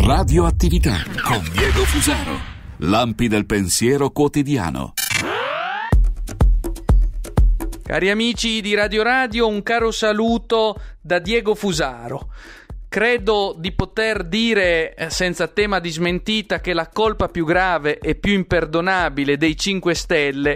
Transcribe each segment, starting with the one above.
Radioattività con Diego Fusaro. Lampi del pensiero quotidiano. Cari amici di Radio Radio, un caro saluto da Diego Fusaro. Credo di poter dire senza tema di smentita che la colpa più grave e più imperdonabile dei 5 Stelle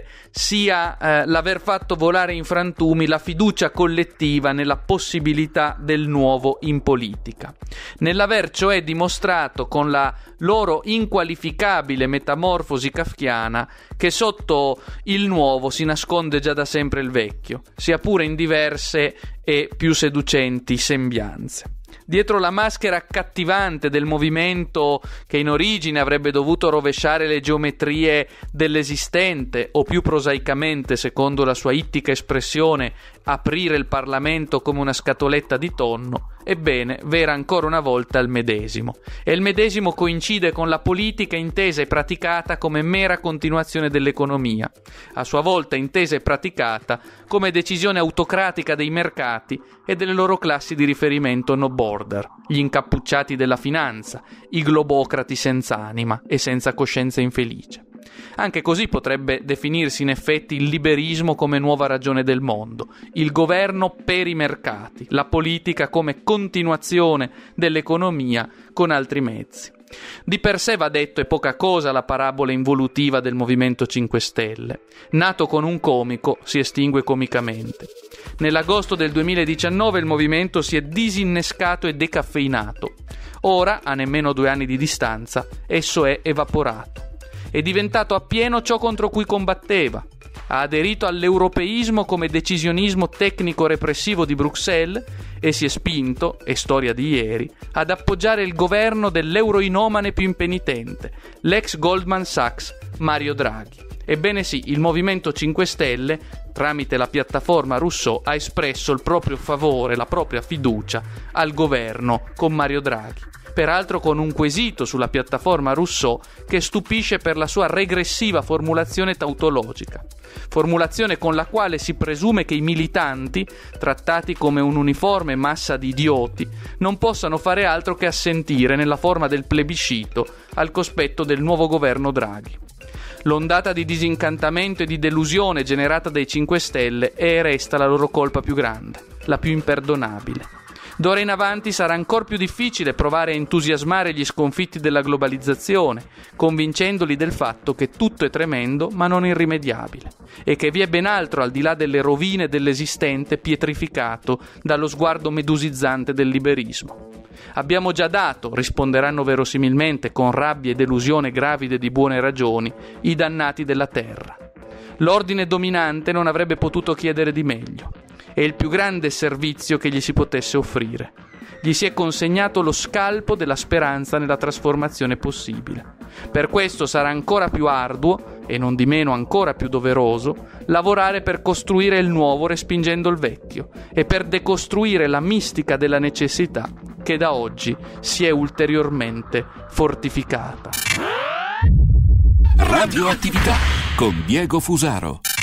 sia l'aver fatto volare in frantumi la fiducia collettiva nella possibilità del nuovo in politica. Nell'aver cioè dimostrato con la loro inqualificabile metamorfosi kafkiana che sotto il nuovo si nasconde già da sempre il vecchio, sia pure in diverse e più seducenti sembianze. Dietro la maschera accattivante del movimento che in origine avrebbe dovuto rovesciare le geometrie dell'esistente o più prosaicamente, secondo la sua ittica espressione, aprire il Parlamento come una scatoletta di tonno, ebbene, v'era ancora una volta il medesimo. E il medesimo coincide con la politica intesa e praticata come mera continuazione dell'economia, a sua volta intesa e praticata come decisione autocratica dei mercati e delle loro classi di riferimento no border, gli incappucciati della finanza, i globocrati senza anima e senza coscienza infelice. Anche così potrebbe definirsi in effetti il liberismo come nuova ragione del mondo, il governo per i mercati, la politica come continuazione dell'economia con altri mezzi. Di per sé va detto è poca cosa la parabola involutiva del Movimento 5 Stelle. Nato con un comico, si estingue comicamente. Nell'agosto del 2019 il movimento si è disinnescato e decaffeinato. Ora, a nemmeno 2 anni di distanza, esso è evaporato. È diventato appieno ciò contro cui combatteva. Ha aderito all'europeismo come decisionismo tecnico-repressivo di Bruxelles e si è spinto, è storia di ieri, ad appoggiare il governo dell'euroinomane più impenitente, l'ex Goldman Sachs Mario Draghi. Ebbene sì, il Movimento 5 Stelle, tramite la piattaforma Rousseau, ha espresso il proprio favore, la propria fiducia al governo con Mario Draghi. Peraltro con un quesito sulla piattaforma Rousseau che stupisce per la sua regressiva formulazione tautologica. Formulazione con la quale si presume che i militanti, trattati come un'uniforme massa di idioti, non possano fare altro che assentire nella forma del plebiscito al cospetto del nuovo governo Draghi. L'ondata di disincantamento e di delusione generata dai 5 Stelle è e resta la loro colpa più grande, la più imperdonabile. D'ora in avanti sarà ancor più difficile provare a entusiasmare gli sconfitti della globalizzazione, convincendoli del fatto che tutto è tremendo ma non irrimediabile e che vi è ben altro al di là delle rovine dell'esistente pietrificato dallo sguardo medusizzante del liberismo. Abbiamo già dato, risponderanno verosimilmente con rabbia e delusione gravide di buone ragioni, i dannati della terra. L'ordine dominante non avrebbe potuto chiedere di meglio. È il più grande servizio che gli si potesse offrire. Gli si è consegnato lo scalpo della speranza nella trasformazione possibile. Per questo sarà ancora più arduo, e non di meno ancora più doveroso, lavorare per costruire il nuovo respingendo il vecchio e per decostruire la mistica della necessità che da oggi si è ulteriormente fortificata. Radioattività con Diego Fusaro.